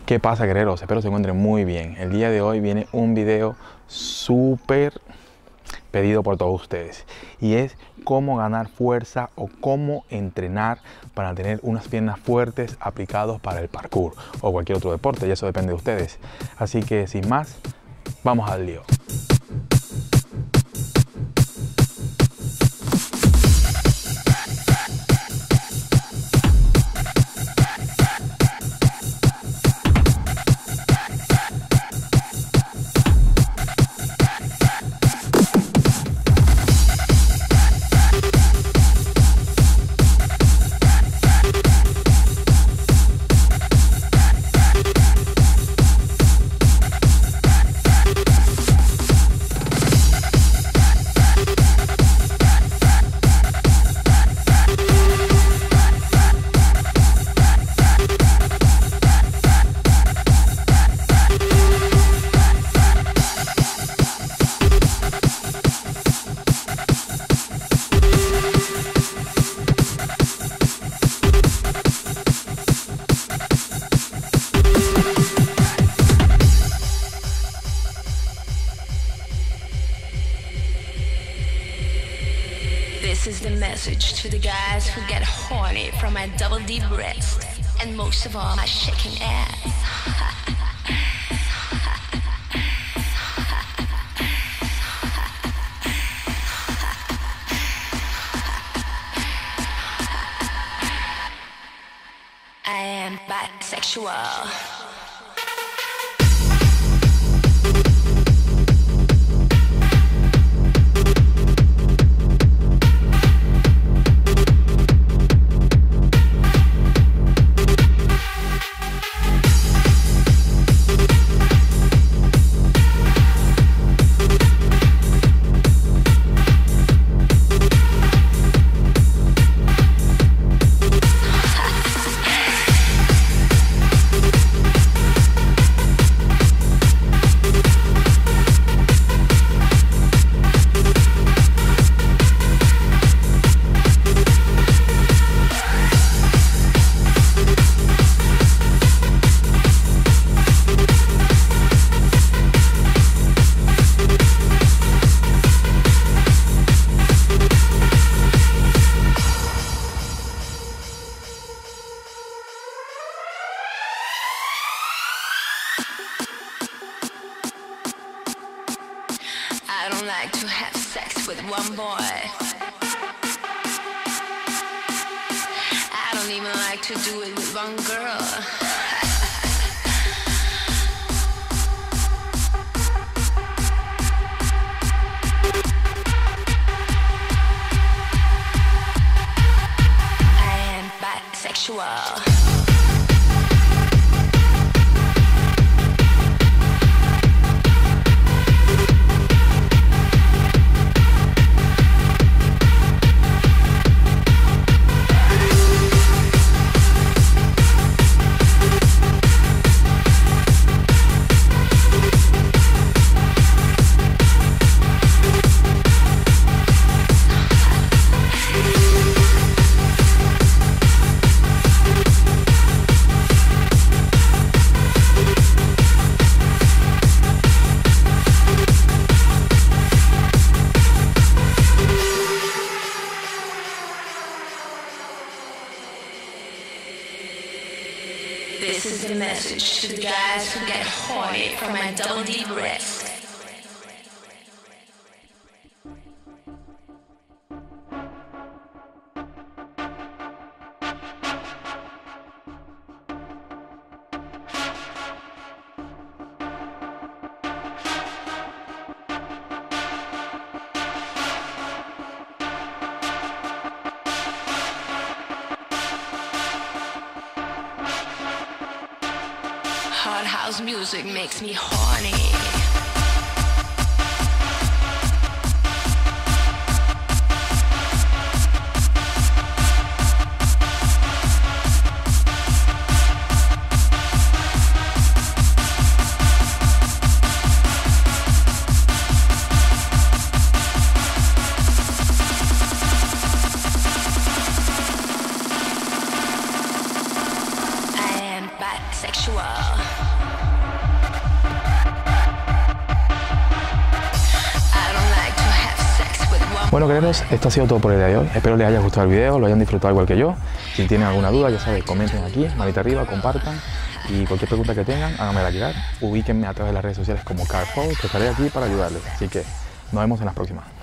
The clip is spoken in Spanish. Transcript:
¿Qué pasa, guerreros? Espero se encuentren muy bien. El día de hoy viene un video súper pedido por todos ustedes y es cómo ganar fuerza o cómo entrenar para tener unas piernas fuertes aplicados para el parkour o cualquier otro deporte, y eso depende de ustedes. Así que sin más, vamos al lío. This is the message to the guys who get horny from my double D breast, and most of all, my shaking ass. I am bisexual. I don't like to have sex with one boy. I don't even like to do it with one girl. I am bisexual. This is the message to the guys who get horny from my double D breast. Hard house music makes me horny. I am bisexual. Bueno, queridos, esto ha sido todo por el día de hoy. Espero les haya gustado el video, lo hayan disfrutado igual que yo. Si tienen alguna duda, ya sabéis, comenten aquí, manita arriba, compartan. Y cualquier pregunta que tengan, háganmela llegar. Ubíquenme a través de las redes sociales como CarFow, que estaré aquí para ayudarles. Así que nos vemos en las próximas.